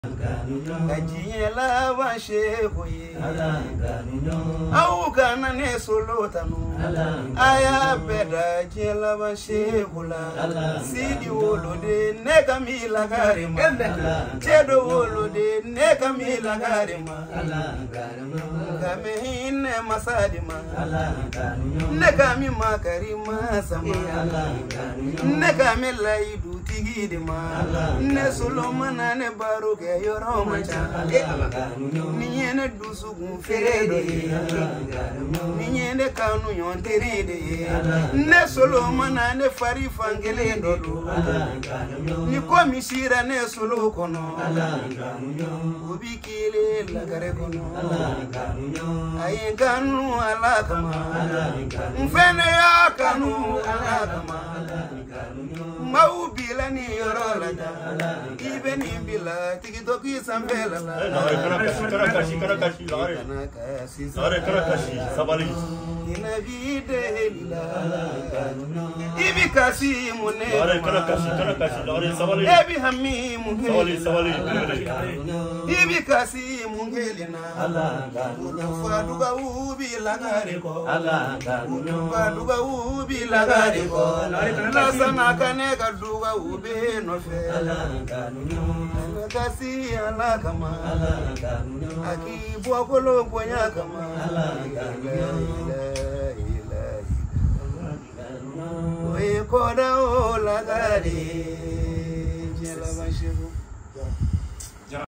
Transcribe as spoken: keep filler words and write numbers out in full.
Kajiela wa shehu ye au kana ne solotanu aya beda jiela wa shehu la sidi wolode ne kamila garima chedo wolode ne kamila garima kame hinne masadima ne kami makarima sama ne kame laidu tigidima ne solomana ne baruke yoro macha ninyene dusu gumferedo ninyene kanu yonteride ne solomana ne fari fangele dodo ni komishira ne solo kono ubikile lagare kono aye kanu alakama mfene ya kanu alakama maubila ni yoro lada ibeni bila tikitoki sambela karakashi karakashi lare lare karakashi sabali ina vide lila ibi kasi mune lare karakashi karakashi lare sabali ebi hami mune sabali sabali ibi kasi mungelina faduga ubi lagare ko faduga ubi lagare ko la sana kane kaduga ubi no fe kasi ala kama aki bwakolo bonya kama we koda o lagare jela bashiru